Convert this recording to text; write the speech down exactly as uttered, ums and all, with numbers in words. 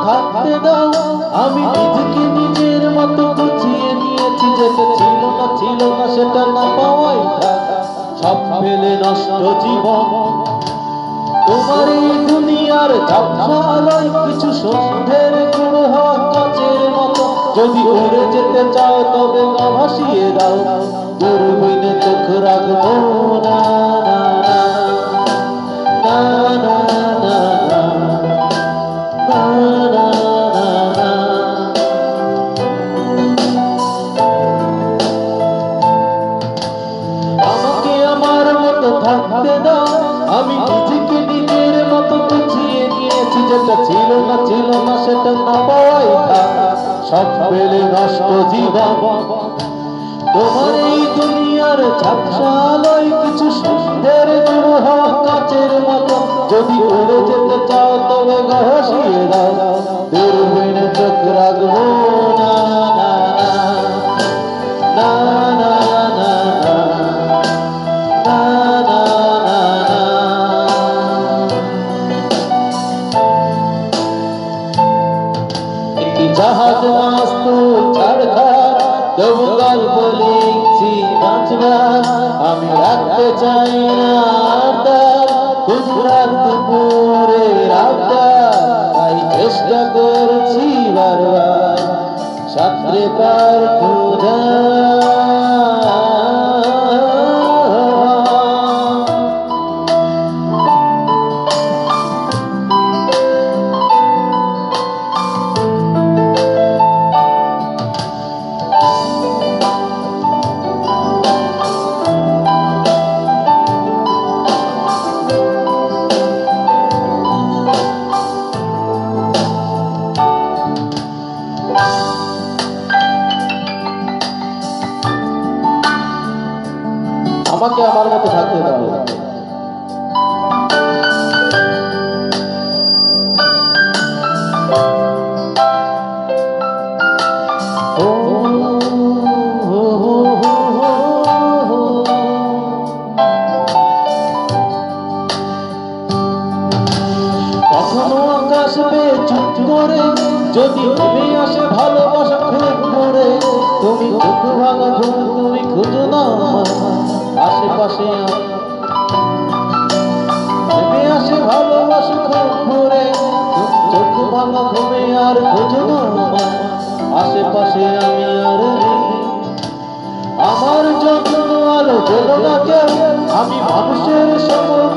থাকতে দাও। আমি নিজেকে নিজের মতো গুছিয়ে নিয়েছি, যেটা ছিল না ছিল না সেটা না পাওয়াই থাক, সব ফেলে নষ্ট জীবন। তোমার এই দুনিয়ার ঝাপসালয় কিছু সন্ধ্যের গুঁড়ো হওয়া কাচের মতো, যদি উড়ে যেতে চাও তবে গা ভাসিয়ে দাও, দূরবীনে চোখ রাখবো না না না না না না না না না। আমাকে আমার মতো থাকতে দাও। আমি নিজেকে নিজের মতো গুছিয়ে নিয়েছি, যেটা ছিল না ছিল না সেটা না পাওয়াই থাক, সব ফেলে নষ্ট জীবন। তোমার এই দুনিয়ার ঝাপসালয় কিছু সন্ধ্যের গুঁড়ো হওয়া কাচের মতো, যদি উড়ে যেতে চাও তবে গা ভাসিয়ে দাও, দূরবীনে চোখ রাখবো না না না না না না না না না। একটি জাহাজ মাস্তুল ছাড়খার তবু গল্প লিখছি নাচবার। আমি রাখতে চাই না তার গুজরাট দুপুরে রাতটার, তাই চেষ্টা করছি বারবার সাঁতরে পার খোঁজা। আমাকে আমার মতো থাকতে দাও। কখনো আকাশ পেয়ে চুপ করে যদি নেমে আসে ভালোবাসা খুব করে, তুমি চোখ ভাঙা ঘুম তুমি খুঁজো না আশেপাশে, নেমে আসে ভালোবাসা খুব করে, চোখ ভাঙা ঘুমে আর খুঁজো না আশেপাশে আমি আর নেই। আমার যত্ন আলো পেল না কেউ, আমি মানুষের সকল